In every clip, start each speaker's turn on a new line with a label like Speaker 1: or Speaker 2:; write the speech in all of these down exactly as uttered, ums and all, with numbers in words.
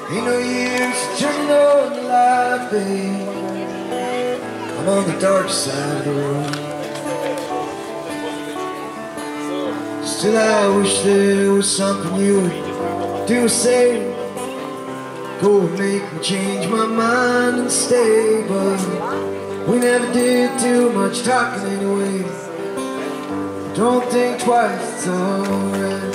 Speaker 1: Ain't no use turning on the light, babe. I'm on the dark side of the road. Still I wish there was something you would do or say. Go and make me change my mind and stay. But we never did too much talking anyway. Don't think twice, it's alright.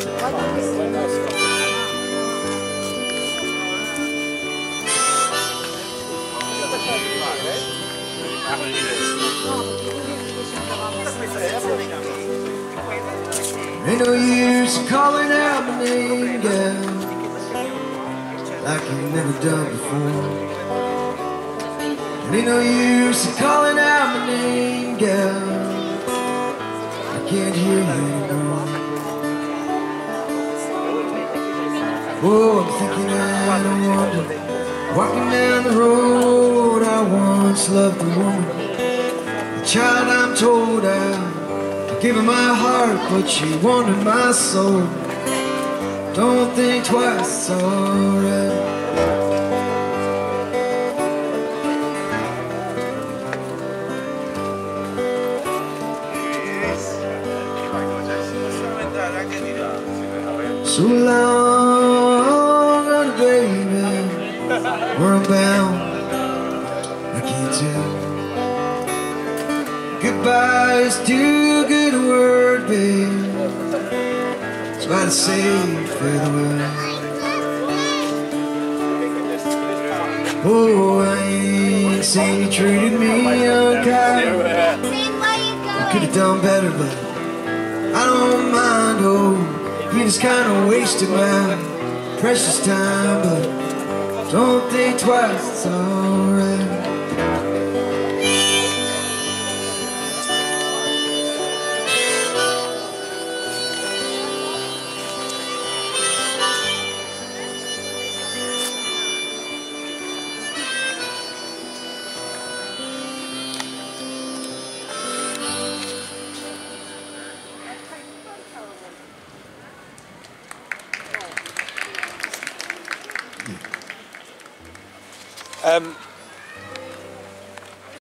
Speaker 1: Ain't no use calling out my name, girl, like you've never done before. Ain't no use calling out my name, girl, I can't hear you anymore. Oh, I'm thinking and I wonder, walking down the road, I once loved a woman, the child I'm told I gave her my heart, but she wanted my soul. Don't think twice, it's alright. So long, honey, baby, where I'm bound, I can't tell. Goodbye is too good a word, babe, so I'd say farewell. Oh, I ain't saying you treated me unkind. I could have done better, but I don't mind. Oh, you just kind of wasted my precious time, but don't think twice, it's alright.
Speaker 2: Um,